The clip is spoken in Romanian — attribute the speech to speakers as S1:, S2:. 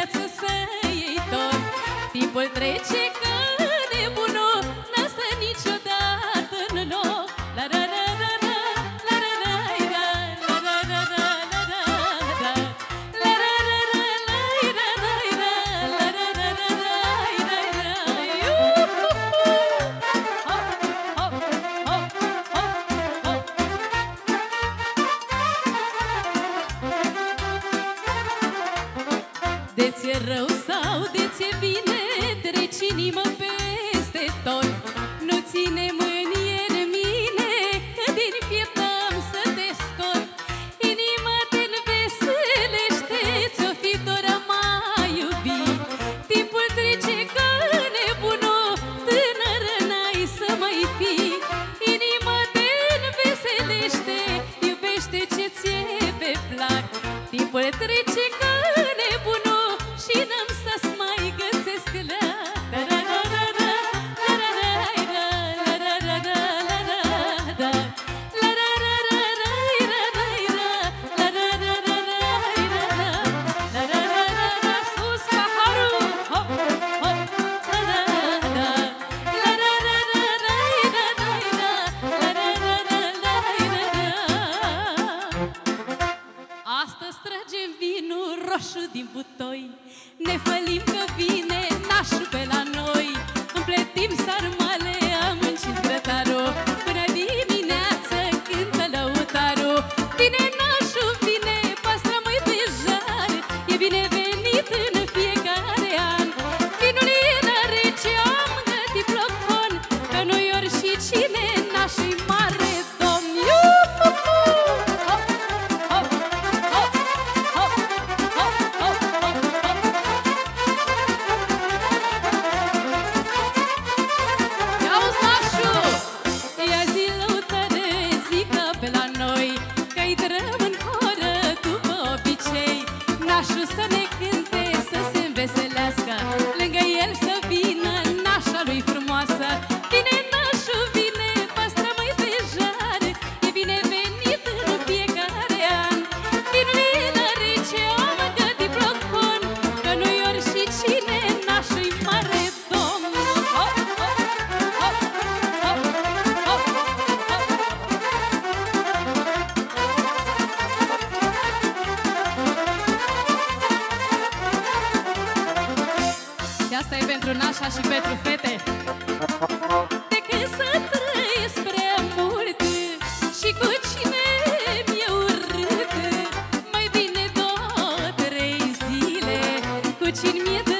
S1: viață să iei tot. Timpul trece ca nebunul, n-a stat niciodată în loc. La la la la la, la la la la, la la la la la la, la la la la la, la la la la la, la la la de ți-e rău sau de ți-e bine, treci inima peste tot. Nu ține mânie de mine, că din piept am să te scot. Inima te înveselește, ți-o fi dor a mai iubi. Timpul trece ca nebunul, tânără n-ai să mai fii. Inima te înveselește, iubește ce ție pe plac. Timpul trece ca nebunul și n-am să-ți mai găsesc la. Sus paharul, hop, hop, astăzi tragem vinul roșu din butoi, ne fălim că vine nașul pe la noi. Împletim sarmale, am încins grătarul, până dimineață cântă lăutarul. Vine nașul, vine, păstră-măi pe jale, e binevenit în fiecare an. Vinul e la rece, am gătit plocon, că noi ori și cine nașul mare domn. Nașul să ne cânte, să se înveselească, lângă el să vină nașa lui frumoasă. Vine nașul, vine, păstră-măi pe jale, e binevenit în fiecare an. Vinul e la rece, am gătit plocon, că nu-i ori și cine nașul-i mare domn. Hop, hop, hop, hop, hop, hop. Asta e pentru nașa și pentru fete. Decât să trăiesc prea mult și cu cine mi-e urât, mai bine 2-3 zile cu cine mi-e